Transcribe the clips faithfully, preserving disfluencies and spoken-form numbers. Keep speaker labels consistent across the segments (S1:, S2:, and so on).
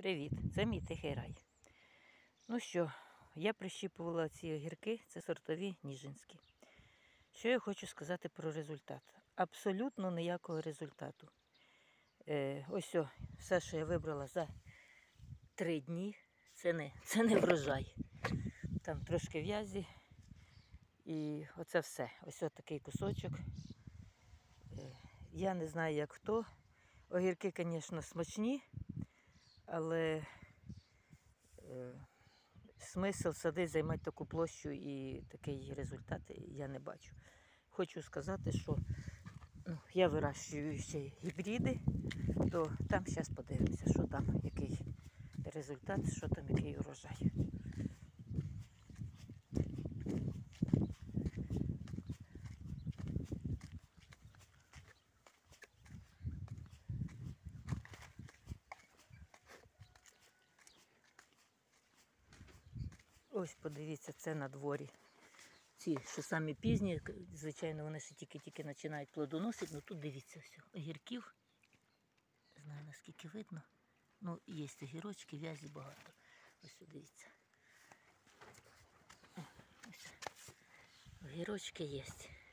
S1: Привіт, це мій тихий рай. Ну що, я прищіпувала ці огірки, це сортові ніжинські. Що я хочу сказати про результат? Абсолютно ніякого результату. Е, ось о, все, що я вибрала за три дні, це не, це не врожай. Там трошки в'язі і оце все. Ось о такий кусочок. Е, я не знаю, як хто. Огірки, звісно, смачні, але е, смисл садити, займати таку площу і такий результат я не бачу. Хочу сказати, що ну, я вирощую ще гібриди, то там зараз подивимося, що там, який результат, що там, який урожай. Ось, подивіться, це на дворі. Ці, що самі пізні, звичайно, вони ще тільки-тільки починають плодоносити, ну тут дивіться, все, огірків. Не знаю, наскільки видно. Ну, є огірочки, в'язі багато. Ось дивіться. Ось. Огірочки є.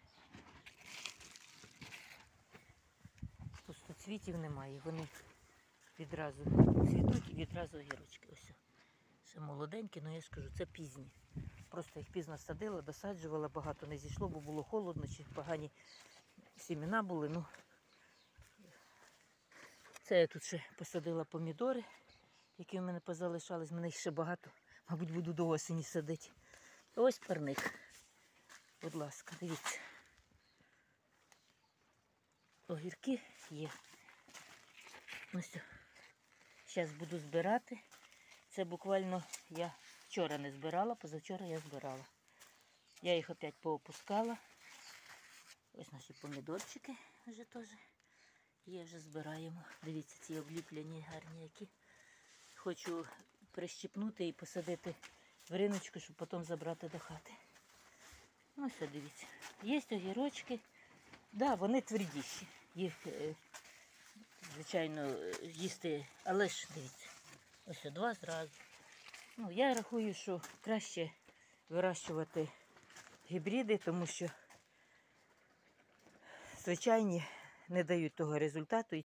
S1: Пустоцвітів немає, вони відразу цвітуть і відразу огірочки. Ось. Ще молоденькі, але я ж кажу, це пізні. Просто їх пізно садила, досаджувала, багато не зійшло, бо було холодно, чи погані сімена були. Ну, це я тут ще посадила помідори, які в мене позалишались. В мене їх ще багато, мабуть, буду до осені садити. Ось парник. Будь ласка, дивіться. Огірки є. Ось. Зараз буду збирати. Це буквально я вчора не збирала, позавчора я збирала. Я їх опять поопускала. Ось наші помідорчики вже теж є, вже збираємо. Дивіться, ці обліпляні гарні які. Хочу прищіпнути і посадити в риночку, щоб потім забрати до хати. Ось, дивіться. Є огірочки. Так, да, вони твердіші. Їх, звичайно, їсти, але ж дивіться. Ось два зразу. Ну, я рахую, що краще вирощувати гібриди, тому що звичайні не дають того результату.